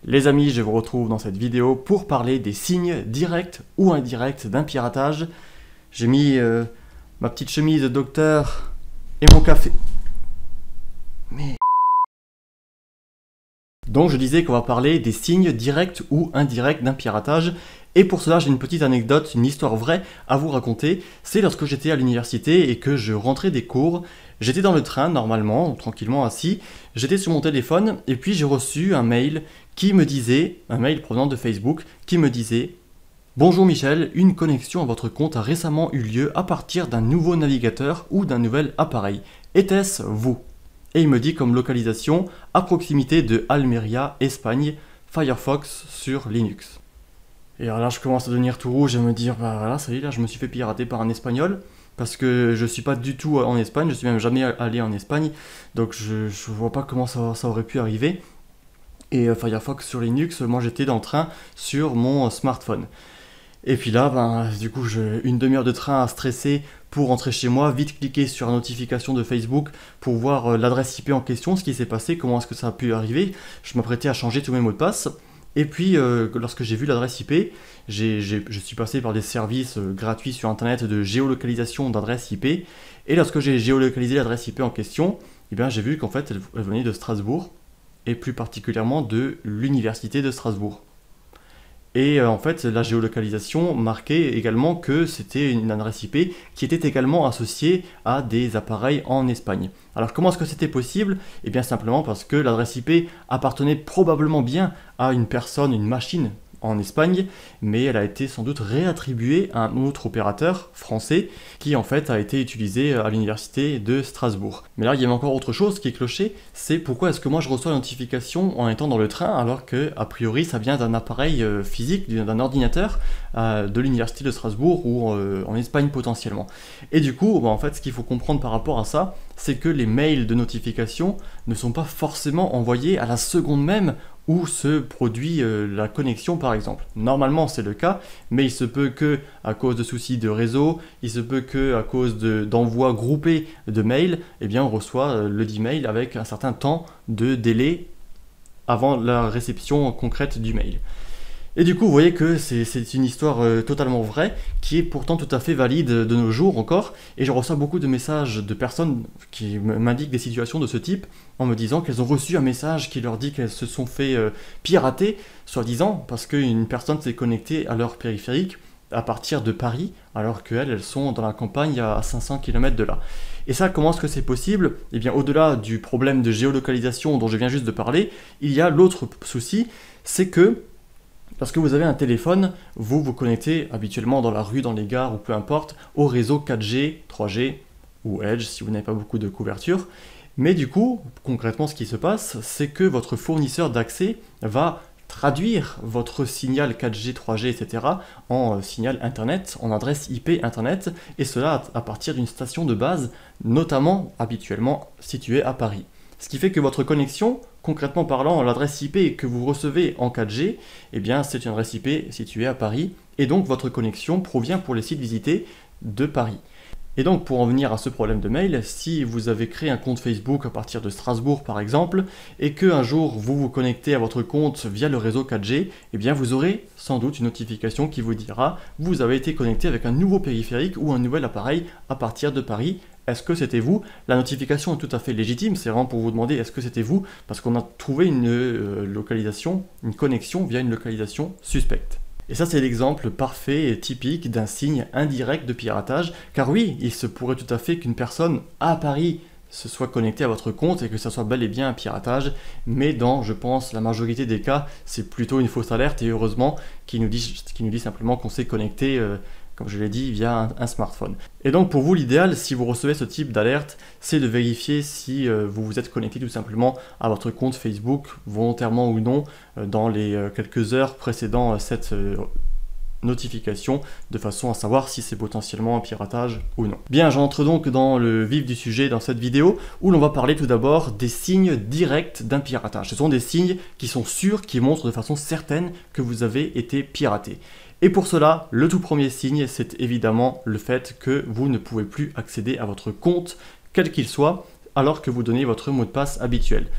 Les amis, je vous retrouve dans cette vidéo pour parler des signes directs ou indirects d'un piratage. J'ai mis ma petite chemise de docteur et mon café. Mais... Donc je disais qu'on va parler des signes directs ou indirects d'un piratage. Et pour cela, j'ai une petite anecdote, une histoire vraie à vous raconter. C'est lorsque j'étais à l'université et que je rentrais des cours. J'étais dans le train, normalement, tranquillement assis. J'étais sur mon téléphone et puis j'ai reçu un mail qui me disait, un mail provenant de Facebook, qui me disait « Bonjour Michel, une connexion à votre compte a récemment eu lieu à partir d'un nouveau navigateur ou d'un nouvel appareil. Était-ce vous ?» Et il me dit comme localisation à proximité de Almeria, Espagne, Firefox sur Linux. Et alors là, je commence à devenir tout rouge et me dire, bah voilà, ça y est, là, je me suis fait pirater par un Espagnol, parce que je suis pas du tout en Espagne, je suis même jamais allé en Espagne, donc je vois pas comment ça aurait pu arriver. Et Firefox sur Linux, moi j'étais dans le train sur mon smartphone. Et puis là, ben, du coup, une demi-heure de train à stresser pour rentrer chez moi, vite cliquer sur la notification de Facebook pour voir l'adresse IP en question, ce qui s'est passé, comment est-ce que ça a pu arriver. Je m'apprêtais à changer tous mes mots de passe. Et puis, lorsque j'ai vu l'adresse IP, je suis passé par des services gratuits sur Internet de géolocalisation d'adresse IP. Et lorsque j'ai géolocalisé l'adresse IP en question, eh bien, j'ai vu qu'en fait, elle venait de Strasbourg, et plus particulièrement de l'Université de Strasbourg. Et en fait, la géolocalisation marquait également que c'était une adresse IP qui était également associée à des appareils en Espagne. Alors comment est-ce que c'était possible? Eh bien simplement parce que l'adresse IP appartenait probablement bien à une personne, une machine en Espagne, mais elle a été sans doute réattribuée à un autre opérateur français qui en fait a été utilisé à l'université de Strasbourg. Mais là il y avait encore autre chose qui est cloché, c'est pourquoi est-ce que moi je reçois la notification en étant dans le train alors que a priori ça vient d'un appareil physique, d'un ordinateur de l'université de Strasbourg ou en Espagne potentiellement. Et du coup en fait ce qu'il faut comprendre par rapport à ça, c'est que les mails de notification ne sont pas forcément envoyés à la seconde même où se produit la connexion par exemple. Normalement c'est le cas, mais il se peut que à cause de soucis de réseau, il se peut que à cause d'envois groupés de mails, eh bien on reçoit le dit mail avec un certain temps de délai avant la réception concrète du mail. Et du coup, vous voyez que c'est une histoire totalement vraie, qui est pourtant tout à fait valide de nos jours encore, et je reçois beaucoup de messages de personnes qui m'indiquent des situations de ce type, en me disant qu'elles ont reçu un message qui leur dit qu'elles se sont fait pirater, soi-disant, parce qu'une personne s'est connectée à leur périphérique à partir de Paris, alors qu'elles sont dans la campagne à 500 km de là. Et ça, comment est-ce que c'est possible? Eh bien, au-delà du problème de géolocalisation dont je viens juste de parler, il y a l'autre souci, c'est que lorsque vous avez un téléphone, vous vous connectez habituellement dans la rue, dans les gares ou peu importe, au réseau 4G, 3G ou Edge si vous n'avez pas beaucoup de couverture. Mais du coup, concrètement ce qui se passe, c'est que votre fournisseur d'accès va traduire votre signal 4G, 3G, etc. en signal Internet, en adresse IP Internet, et cela à partir d'une station de base, notamment habituellement située à Paris. Ce qui fait que votre connexion, concrètement parlant, l'adresse IP que vous recevez en 4G, eh bien c'est une adresse IP située à Paris, et donc votre connexion provient pour les sites visités de Paris. Et donc pour en venir à ce problème de mail, si vous avez créé un compte Facebook à partir de Strasbourg par exemple, et qu'un jour vous vous connectez à votre compte via le réseau 4G, eh bien vous aurez sans doute une notification qui vous dira « Vous avez été connecté avec un nouveau périphérique ou un nouvel appareil à partir de Paris ». Est-ce que c'était vous? La notification est tout à fait légitime, c'est vraiment pour vous demander est-ce que c'était vous, parce qu'on a trouvé une localisation, une connexion via une localisation suspecte. Et ça c'est l'exemple parfait et typique d'un signe indirect de piratage, car oui, il se pourrait tout à fait qu'une personne à Paris se soit connectée à votre compte et que ça soit bel et bien un piratage, mais dans, je pense, la majorité des cas, c'est plutôt une fausse alerte, et heureusement qui nous dit simplement qu'on s'est connecté comme je l'ai dit, via un smartphone. Et donc pour vous, l'idéal, si vous recevez ce type d'alerte, c'est de vérifier si vous vous êtes connecté tout simplement à votre compte Facebook, volontairement ou non, dans les quelques heures précédant cette notification, de façon à savoir si c'est potentiellement un piratage ou non. Bien, j'entre donc dans le vif du sujet dans cette vidéo, où l'on va parler tout d'abord des signes directs d'un piratage. Ce sont des signes qui sont sûrs, qui montrent de façon certaine que vous avez été piraté. Et pour cela, le tout premier signe, c'est évidemment le fait que vous ne pouvez plus accéder à votre compte, quel qu'il soit, alors que vous donnez votre mot de passe habituel.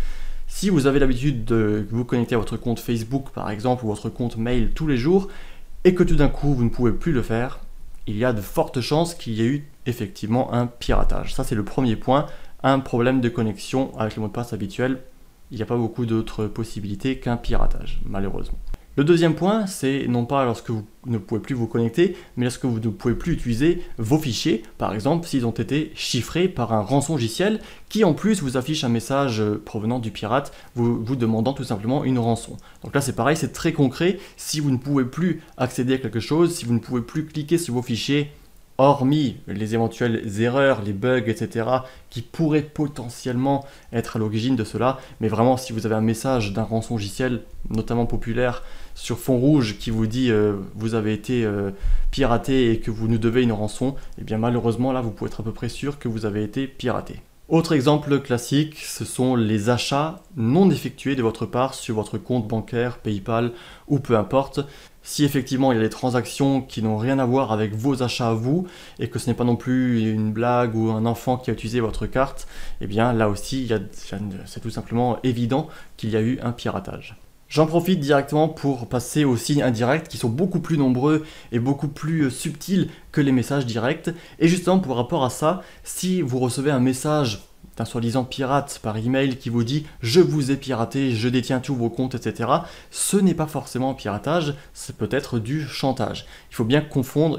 Si vous avez l'habitude de vous connecter à votre compte Facebook par exemple ou votre compte mail tous les jours et que tout d'un coup vous ne pouvez plus le faire, il y a de fortes chances qu'il y ait eu effectivement un piratage. Ça c'est le premier point, un problème de connexion avec le mot de passe habituel. Il n'y a pas beaucoup d'autres possibilités qu'un piratage, malheureusement. Le deuxième point, c'est non pas lorsque vous ne pouvez plus vous connecter, mais lorsque vous ne pouvez plus utiliser vos fichiers, par exemple s'ils ont été chiffrés par un rançongiciel qui en plus vous affiche un message provenant du pirate vous demandant tout simplement une rançon. Donc là c'est pareil, c'est très concret, si vous ne pouvez plus accéder à quelque chose, si vous ne pouvez plus cliquer sur vos fichiers, hormis les éventuelles erreurs, les bugs, etc., qui pourraient potentiellement être à l'origine de cela, mais vraiment si vous avez un message d'un rançongiciel, notamment populaire, sur fond rouge qui vous dit vous avez été piraté et que vous nous devez une rançon, et bien malheureusement là vous pouvez être à peu près sûr que vous avez été piraté. Autre exemple classique, ce sont les achats non effectués de votre part sur votre compte bancaire, PayPal ou peu importe. Si effectivement il y a des transactions qui n'ont rien à voir avec vos achats à vous et que ce n'est pas non plus une blague ou un enfant qui a utilisé votre carte, eh bien là aussi c'est tout simplement évident qu'il y a eu un piratage. J'en profite directement pour passer aux signes indirects qui sont beaucoup plus nombreux et beaucoup plus subtils que les messages directs. Et justement par rapport à ça, si vous recevez un message d'un soi-disant pirate par email qui vous dit « je vous ai piraté, je détiens tous vos comptes, etc. » ce n'est pas forcément un piratage, c'est peut-être du chantage. Il faut bien confondre...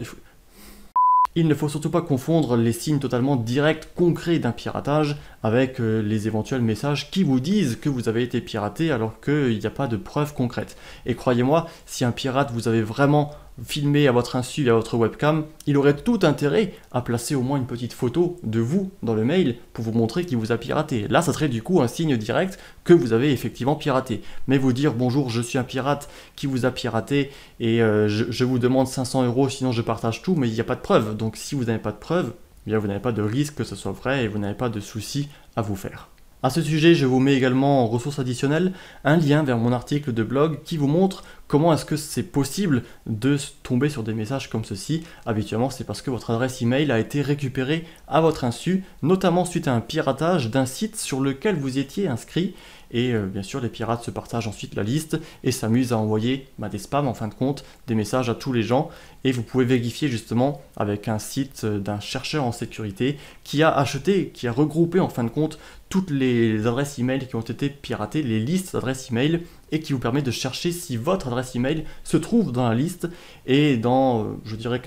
Il ne faut surtout pas confondre les signes totalement directs, concrets d'un piratage avec les éventuels messages qui vous disent que vous avez été piraté alors qu'il n'y a pas de preuves concrètes. Et croyez-moi, si un pirate vous avait vraiment filmé à votre insu et à votre webcam, il aurait tout intérêt à placer au moins une petite photo de vous dans le mail pour vous montrer qu'il vous a piraté. Là, ça serait du coup un signe direct que vous avez effectivement piraté. Mais vous dire bonjour, je suis un pirate qui vous a piraté et je vous demande 500 € sinon je partage tout, mais il n'y a pas de preuve. Donc si vous n'avez pas de preuve, eh bien vous n'avez pas de risque que ce soit vrai et vous n'avez pas de souci à vous faire. À ce sujet, je vous mets également en ressources additionnelles un lien vers mon article de blog qui vous montre comment est-ce que c'est possible de tomber sur des messages comme ceci. Habituellement, c'est parce que votre adresse email a été récupérée à votre insu, notamment suite à un piratage d'un site sur lequel vous étiez inscrit. Et bien sûr, les pirates se partagent ensuite la liste et s'amusent à envoyer des spams en fin de compte, des messages à tous les gens. Et vous pouvez vérifier justement avec un site d'un chercheur en sécurité qui a acheté, qui a regroupé en fin de compte toutes les adresses email qui ont été piratées, les listes d'adresses email, et qui vous permet de chercher si votre adresse email se trouve dans la liste. Et dans, je dirais,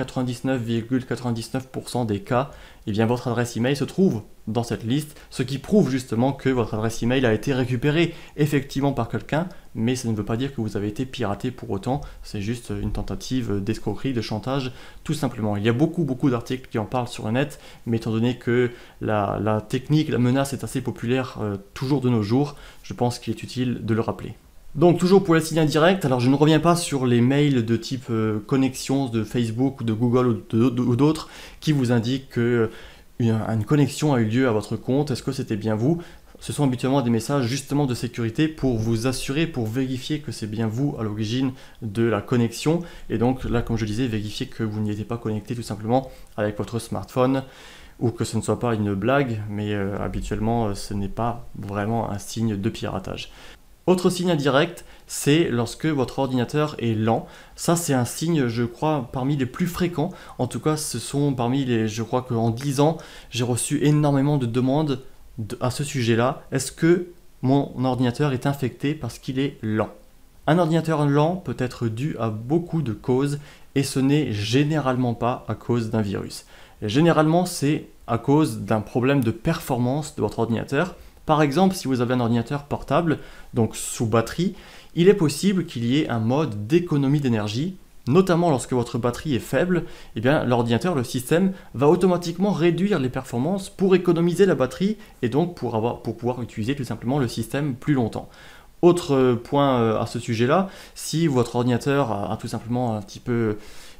99,99% des cas, eh bien votre adresse email se trouve dans cette liste, ce qui prouve justement que votre adresse email a été récupérée effectivement par quelqu'un, mais ça ne veut pas dire que vous avez été piraté pour autant, c'est juste une tentative d'escroquerie, de chantage, tout simplement. Il y a beaucoup d'articles qui en parlent sur le net, mais étant donné que la technique, la menace est assez populaire toujours de nos jours, je pense qu'il est utile de le rappeler. Donc toujours pour les signes indirects, alors je ne reviens pas sur les mails de type connexion de Facebook ou de Google ou d'autres qui vous indiquent que une connexion a eu lieu à votre compte, est-ce que c'était bien vous? Ce sont habituellement des messages justement de sécurité pour vous assurer, pour vérifier que c'est bien vous à l'origine de la connexion. Et donc là, comme je disais, vérifier que vous n'y étiez pas connecté tout simplement avec votre smartphone ou que ce ne soit pas une blague, mais habituellement ce n'est pas vraiment un signe de piratage. Autre signe indirect, c'est lorsque votre ordinateur est lent. Ça, c'est un signe, je crois, parmi les plus fréquents. En tout cas, ce sont parmi les... Je crois qu'en 10 ans, j'ai reçu énormément de demandes à ce sujet-là. Est-ce que mon ordinateur est infecté parce qu'il est lent? Un ordinateur lent peut être dû à beaucoup de causes et ce n'est généralement pas à cause d'un virus. Et généralement, c'est à cause d'un problème de performance de votre ordinateur. Par exemple, si vous avez un ordinateur portable, donc sous batterie, il est possible qu'il y ait un mode d'économie d'énergie, notamment lorsque votre batterie est faible, eh bien l'ordinateur, le système, va automatiquement réduire les performances pour économiser la batterie et donc pour pouvoir utiliser tout simplement le système plus longtemps. Autre point à ce sujet-là, si votre ordinateur a tout simplement un petit peu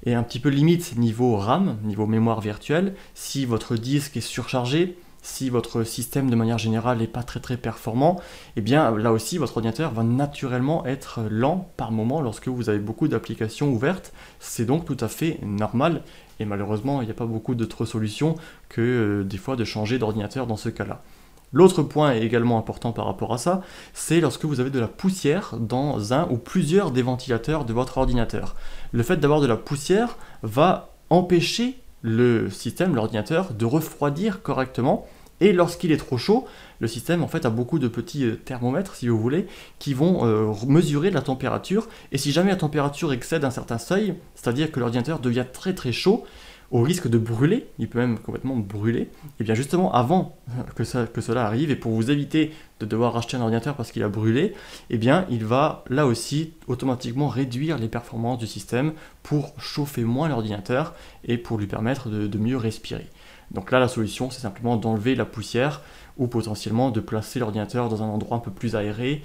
limite niveau RAM, niveau mémoire virtuelle, si votre disque est surchargé, si votre système de manière générale n'est pas très performant, eh bien là aussi votre ordinateur va naturellement être lent par moment lorsque vous avez beaucoup d'applications ouvertes. C'est donc tout à fait normal et malheureusement il n'y a pas beaucoup d'autres solutions que des fois de changer d'ordinateur dans ce cas-là. L'autre point également important par rapport à ça, c'est lorsque vous avez de la poussière dans un ou plusieurs des ventilateurs de votre ordinateur. Le fait d'avoir de la poussière va empêcher le système, l'ordinateur, de refroidir correctement. Et lorsqu'il est trop chaud, le système en fait a beaucoup de petits thermomètres, si vous voulez, qui vont mesurer la température. Et si jamais la température excède un certain seuil, c'est-à-dire que l'ordinateur devient très très chaud, au risque de brûler, il peut même complètement brûler, et bien justement avant que cela arrive, et pour vous éviter de devoir racheter un ordinateur parce qu'il a brûlé, et bien il va là aussi automatiquement réduire les performances du système pour chauffer moins l'ordinateur et pour lui permettre de mieux respirer. Donc là la solution c'est simplement d'enlever la poussière ou potentiellement de placer l'ordinateur dans un endroit un peu plus aéré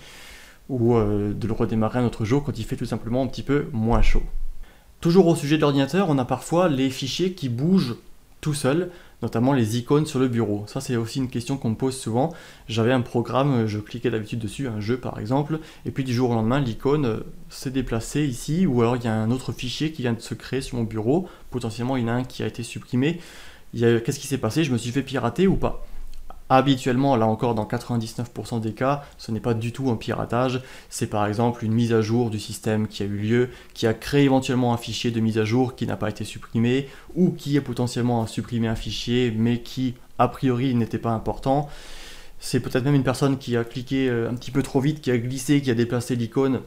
ou de le redémarrer un autre jour quand il fait tout simplement un petit peu moins chaud. Toujours au sujet de l'ordinateur, on a parfois les fichiers qui bougent tout seuls, notamment les icônes sur le bureau. Ça c'est aussi une question qu'on me pose souvent. J'avais un programme, je cliquais d'habitude dessus, un jeu par exemple, et puis du jour au lendemain l'icône s'est déplacée ici, ou alors il y a un autre fichier qui vient de se créer sur mon bureau, potentiellement il y en a un qui a été supprimé. Qu'est-ce qui s'est passé? Je me suis fait pirater ou pas? Habituellement, là encore dans 99% des cas, ce n'est pas du tout un piratage, c'est par exemple une mise à jour du système qui a eu lieu, qui a créé éventuellement un fichier de mise à jour qui n'a pas été supprimé, ou qui est potentiellement supprimé un fichier mais qui a priori n'était pas important. C'est peut-être même une personne qui a cliqué un petit peu trop vite, qui a glissé, qui a déplacé l'icône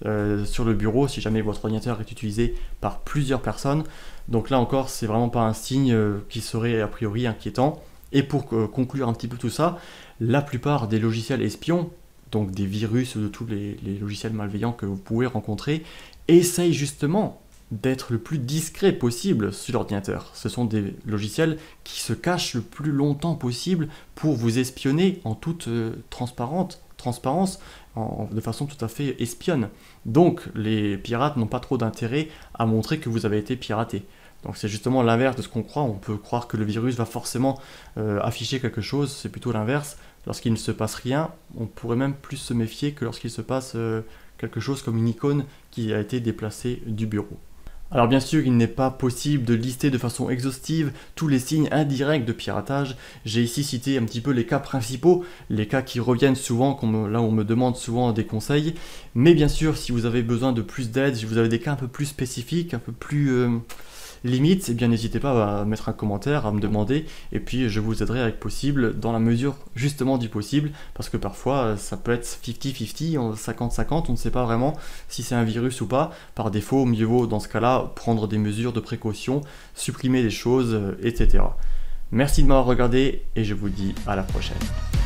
sur le bureau, si jamais votre ordinateur est utilisé par plusieurs personnes. Donc là encore, c'est vraiment pas un signe qui serait a priori inquiétant. Et pour conclure un petit peu tout ça, la plupart des logiciels espions, donc des virus ou de tous les logiciels malveillants que vous pouvez rencontrer, essayent justement d'être le plus discret possible sur l'ordinateur. Ce sont des logiciels qui se cachent le plus longtemps possible pour vous espionner en toute transparence, de façon tout à fait espionne. Donc les pirates n'ont pas trop d'intérêt à montrer que vous avez été piraté. Donc c'est justement l'inverse de ce qu'on croit. On peut croire que le virus va forcément afficher quelque chose, c'est plutôt l'inverse. Lorsqu'il ne se passe rien, on pourrait même plus se méfier que lorsqu'il se passe quelque chose comme une icône qui a été déplacée du bureau. Alors bien sûr, il n'est pas possible de lister de façon exhaustive tous les signes indirects de piratage. J'ai ici cité un petit peu les cas principaux, les cas qui reviennent souvent, là où on me demande souvent des conseils. Mais bien sûr, si vous avez besoin de plus d'aide, si vous avez des cas un peu plus spécifiques, un peu plus limite, eh bien n'hésitez pas à mettre un commentaire, à me demander, et puis je vous aiderai avec possible, dans la mesure justement du possible, parce que parfois ça peut être 50-50, 50-50, on ne sait pas vraiment si c'est un virus ou pas. Par défaut, mieux vaut dans ce cas-là prendre des mesures de précaution, supprimer des choses, etc. Merci de m'avoir regardé, et je vous dis à la prochaine.